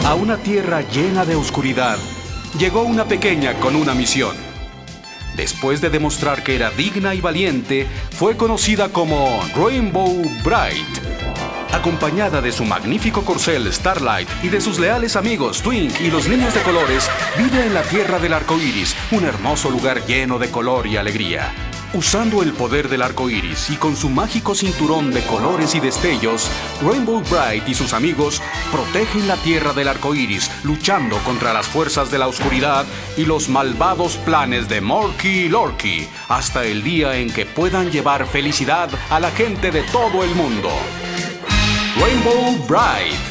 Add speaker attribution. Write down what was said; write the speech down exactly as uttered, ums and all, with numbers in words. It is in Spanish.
Speaker 1: A una tierra llena de oscuridad, llegó una pequeña con una misión. Después de demostrar que era digna y valiente, fue conocida como Rainbow Brite. Acompañada de su magnífico corcel Starlight y de sus leales amigos Twink y los niños de colores, vive en la tierra del arco iris, un hermoso lugar lleno de color y alegría. Usando el poder del arco iris y con su mágico cinturón de colores y destellos, Rainbow Brite y sus amigos protegen la tierra del arco iris, luchando contra las fuerzas de la oscuridad y los malvados planes de Morky y Lorky, hasta el día en que puedan llevar felicidad a la gente de todo el mundo. Rainbow Brite.